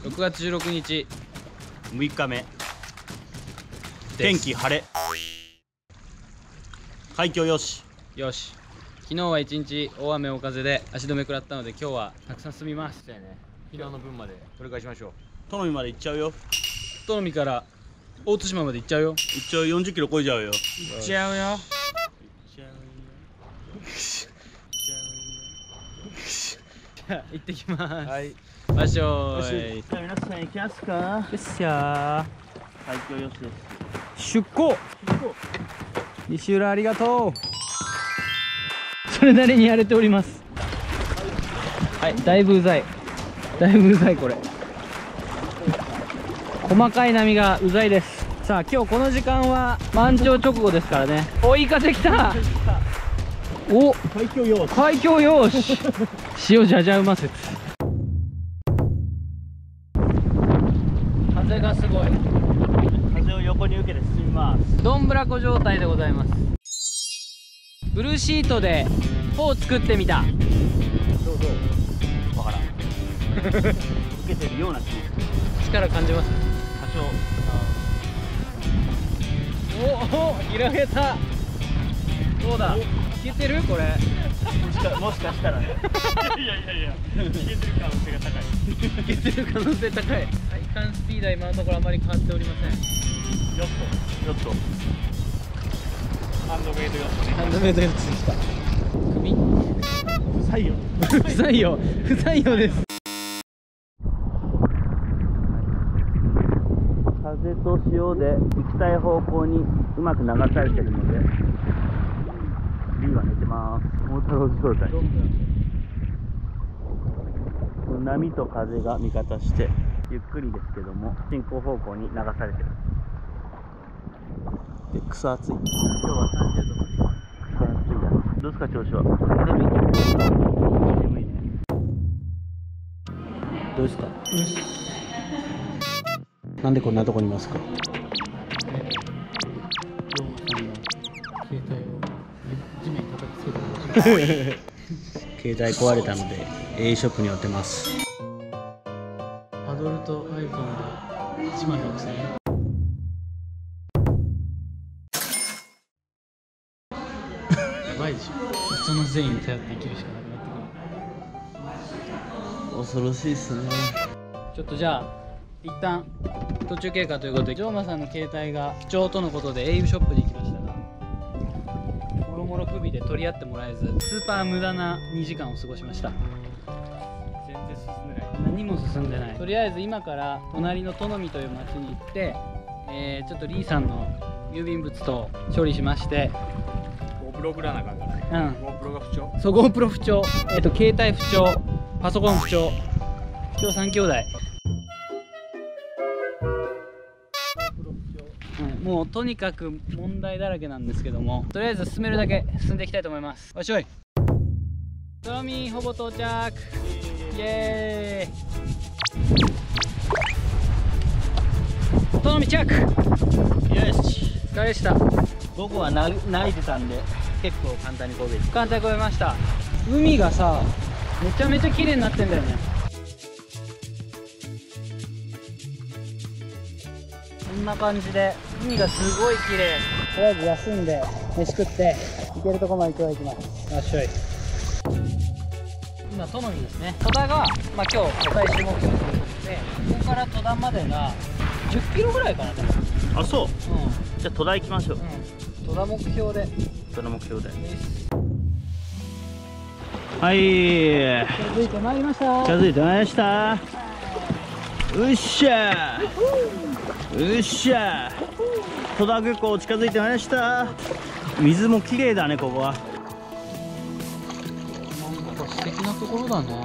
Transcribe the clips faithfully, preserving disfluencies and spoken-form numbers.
ろくがつじゅうろくにちむいかめ、天気晴れ、海峡よし。 よし。昨日は一日大雨大風で足止め食らったので、今日はたくさん進みます。そうやね。昨日の分まで取り返しましょう。 砺波まで行っちゃうよ。 砺波から大津島まで行っちゃうよ。 行っちゃう。よんじゅっキロ超えちゃうよ。 行っちゃうよ。 行っちゃうよ。 じゃあ行ってきます。 はい。 場所ーい。 じゃあ皆さん行きますか。よっしゃー。海峡よしです。 出港。西浦ありがとう。それなりにやれております。はい、だいぶうざい。だいぶうざいこれ。細かい波がうざいです。さあ今日この時間は満潮直後ですからね。追い風来た。お、 海峡よし。 海峡よし。塩じゃじゃ馬説。風がすごい。 風を横に受けて進みます。 どんぶらこ状態でございます。ブルーシートで帆を作ってみた。 どうどうわからん。受けてるような気もする。 力感じます。 多少。 おお、広げた。どうだ、いけてるこれ。 もしかもしかしたらね。いやいやいや、いけてる可能性が高い。 いけてる可能性高い。体感スピードは今のところあまり変わっておりません。 よっとよっとハンドメイドよっとね。 ハンドメイドやつでした。首不採用。 不採用不採用です。 風と潮で行きたい方向にうまく流されてるので B は寝てます。大太郎状態。波と風が味方してゆっくりですけども進行方向に流されてる。で、草暑い。今日はさんじゅうど。草暑いや。どうですか調子は。眠い。眠いね。どうですか。なんでこんなとこにいますか。携帯壊れたので エー ショップに寄ってます。 パドルと iPhone でいちまんろくせんえん。やばいでしょ。人の善意に頼って生きるしかなくなってくる。 恐ろしいっすね。 ちょっとじゃあ一旦途中経過ということで、ジョーマさんの携帯が不調とのことで エーユー ショップに行きましたが、もろもろ不備で取り合ってもらえず、スーパー無駄なにじかんを過ごしました。 全然進んでない。 何も進んでない。とりあえず今から隣の砺波という町に行って、えー、ちょっとリーさんの郵便物と処理しまして、 GoPro 送らなあかんからね。 うん、 GoPro が不調。 そう GoPro 不調、えっ、ー、と携帯不調、パソコン不調、今日さん兄弟。もうとにかく問題だらけなんですけども、とりあえず進めるだけ進んでいきたいと思います。わしょい。砺波ほぼ到着。イエーイ。砺波着。 よし。 お疲れでした。 午後はな慣れてたんで結構簡単にこげる。 簡単に越えました。海がさ、めちゃめちゃ綺麗になってんだよね。こんな感じで海がすごい綺麗。とりあえず休んで飯食って行けるとこまで今日は行きます。よっしゃい。今砺波ですね。戸田が、まあ、今日最終目標ということで、ここから戸田までがじゅっキロぐらいかな。 あ、そう。 うん、 じゃあ戸田行きましょう。 うん、戸田目標で。 戸田目標で。 はい。 近づいてまいりました。 近づいてまいりました。うっしゃー。うっしゃー。戸田漁港近づいてまいりました。水も綺麗だね、ここは。 なんか素敵なところだね。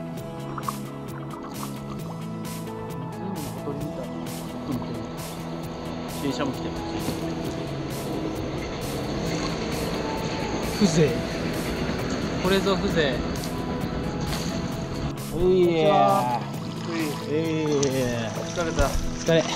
電車も来てる。 風情。これぞ風情。 ういやー。ええ。疲れた。 疲れ。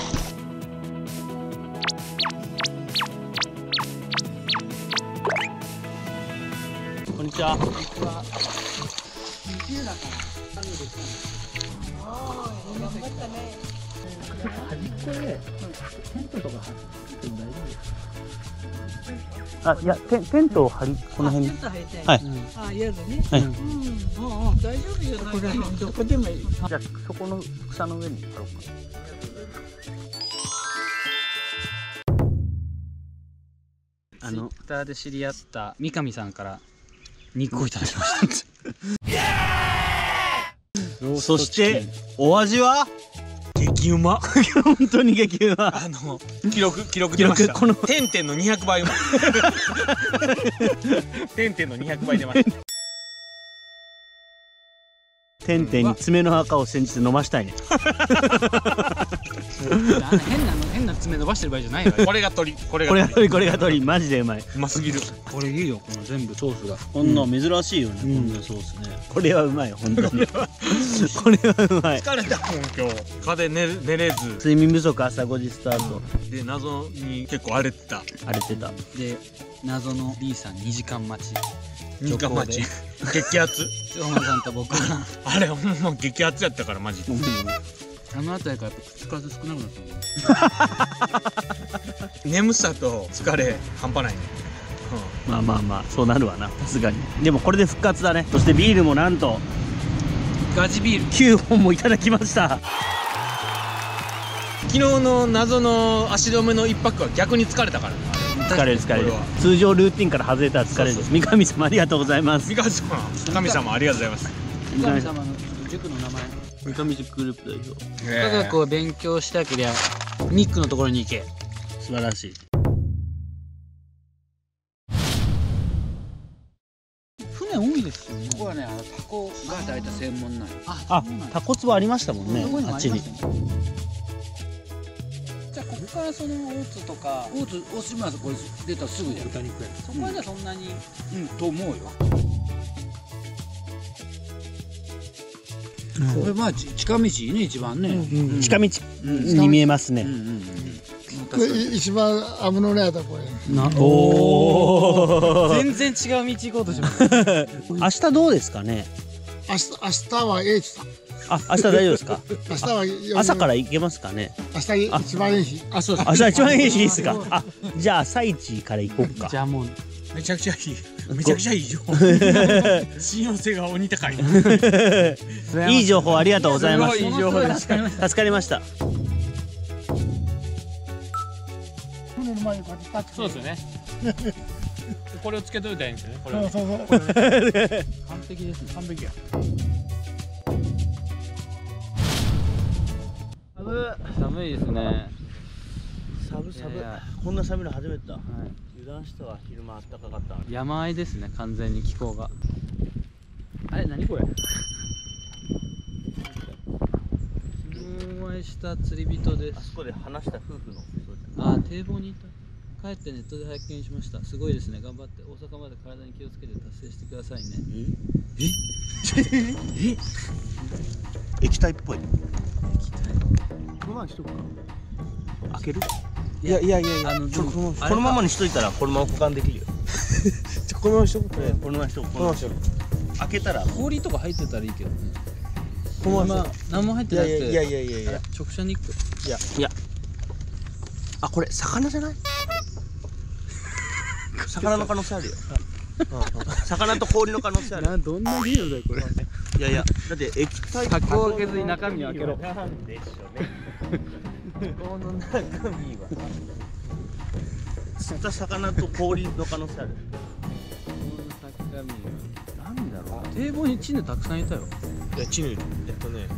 こんにちは。 こんにちは。 あ、いや、テンテントを張り、この辺に。はい。 あ、夜ね。 はい。 うん、うん、大丈夫よ。これどこでもいい。 じゃあ、そこの草の上に貼ろうか。 あの、ツイッターで知り合った三上さんから肉をいただきました。 そしてお味は激うま。 本当に激うま。 あの記録記録出ました。 このてんてんのにひゃくばいうまい。てんてんのにひゃくばい出ました。 てんてんに爪の赤を煎じて飲ましたいね。 変なの変な爪伸ばしてる場合じゃないわ。 これが鳥、これこれがが鳥。 鳥、これが鳥、マジでうまい。 うますぎる。 これいいよ、この全部ソースが。 こんな珍しいよね、こんなソースね。これはうまい、本当に。これはうまい。 疲れたもん今日。風で寝寝れず睡眠不足朝ごじスタート。 で謎に結構荒れてた。 荒れてた。 で、謎の D さんにじかん待ち。 にじかん待ち。激アツ。 長馬さんと僕が。 あれほんま激アツやったからマジで。 あの辺りからやっぱ口数少なくなったもん。 眠さと疲れ半端ないね。 まあまあまあ、そうなるわな、さすがに。でもこれで復活だね。そしてビールもなんとガチビールきゅうほんもいただきました。 昨日の謎の足止めの一泊は逆に疲れたからね。 疲れる疲れるこれは。 通常ルーティンから外れたら疲れるそうそう。 三上様ありがとうございます。 三上様、神様ありがとうございます。 三上様の塾の名前。 三上塾グループ代表。 科学を勉強したけりゃミックのところに行け。 素晴らしい。 船多いですよね。 ここはね、あのタコが大体専門なんよ。 あ、タコツボありましたもんねどこに。もあっちにありまし。たね。じゃあここからその大津とか大津、大島これ出たらすぐじゃん。 豚肉や。そこはじゃあそんなに。 うん、と思うよ。これまあち近道ね一番ね。うん近道に見えますね。 うんうんうん。 これ一番危のないだこれ。 なおお。 全然違う道行こうとします。 明日どうですかね。 明日明日は H さん。 あ、明日大丈夫ですか。 明日は朝から行けますかね。 明日一番いい日。 あ、そう明日一番いい日ですか。あ、じゃあ朝一から行こうかじ。ゃあもうめちゃくちゃいい。めちゃくちゃいい情報。信用性が鬼高い。 いい情報ありがとうございます。 すごいいい情報です助かりました。 船の前にこうやって立ってそうですよね。これをつけといたらいいんですよね。これそうはね。 そうそう。 完璧ですね。 完璧や。 寒いですね。 寒寒いやいやこんな寒いの初めてだ。 はい。 油断したわ。昼間あったかかった。 山あいですね、完全に気候が。あれ、何これ。昨日お会いした釣り人ですあそ。こで話した夫婦の。 あ、堤防にいた。帰ってネットで拝見しました。すごいですね。頑張って大阪まで体に気をつけて達成してくださいね。 え？え？液体っぽい。このままにしとくか。開ける？ いやいやいやいや。 あの、 このでもこのままにしといたらこのまま保管できるよ。 ちょこのまましとく。 このままにしとく。このままにしとく。開けたら氷とか入ってたらいいけどね。 このまままあ、何も入ってなくて。 いやいやいやいやいや。 直射日光。 いや。あ、これ魚じゃない？魚の可能性あるよ。魚と氷の可能性ある。 どんな理由だよ、これ。 いやいや、だって液体。 箱を開けずに中身を開けろ。 なんでしょうね。この中身は。釣った魚と氷の可能性ある。なんだろう。 堤防にチヌたくさんいたよ。 いやチヌえっとね。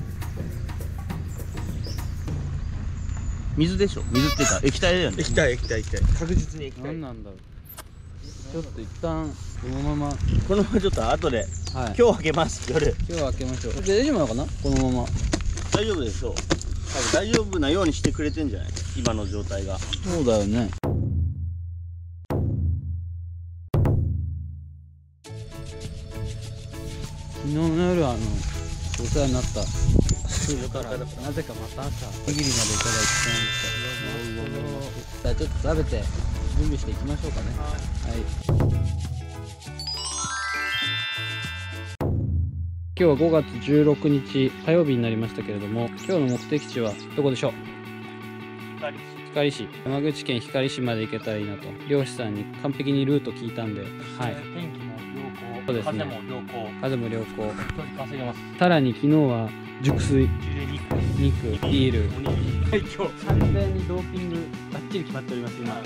水でしょ。水っていうか液体だよね。 液体液体液体。確実に液体。 何なんだろう。ちょっと一旦このまま。 このままちょっと後で。 はい。 今日開けます夜。 今日は開けましょう。で大丈夫なのかな、このまま。 大丈夫でしょう。多分大丈夫なようにしてくれてんじゃない。今の状態が。 そうだよね。昨日の夜あのお世話になった人からなぜかまた朝おにぎりまでいただいてしまいました。じゃあちょっと食べて準備していきましょうかね。はい。 今日はごがつじゅうろくにち火曜日になりましたけれども、今日の目的地はどこでしょう？光市。山口県光市まで行けたらいいなと漁師さんに完璧にルート聞いたんで、はい、 天気も良好、 そうですね、 風も良好、 風も良好、 距離稼げます。 さらに昨日は熟睡、肉、ビール、 はい、今日完全にドーピングバッチリ決まっております今。本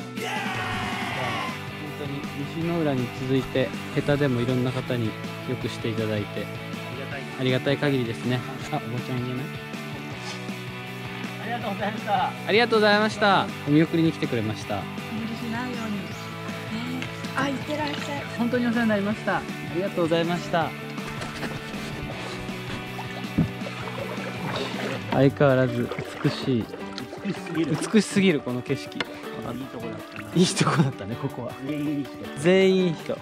当に西の浦に続いて下手でもいろんな方によくしていただいてありがたい限りですね。あ、おばちゃん言えない？ ありがとうございました。 ありがとうございました。お見送りに来てくれました。 無理しないように。ね、あ、いってらっしゃい。 本当にお世話になりました。ありがとうございました。相変わらず美しい、 美しすぎる。 美しすぎるこの景色。 いいとこだったな。 いいとこだったね、ここは。 全員いい人。 全員いい人。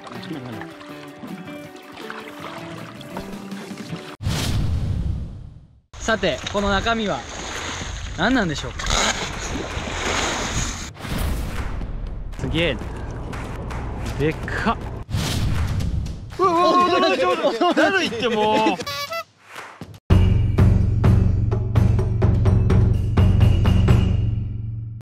さて、この中身は何なんでしょうか。すげえな、でっかっ。 うわうわうわ、ちょっと、誰言っても。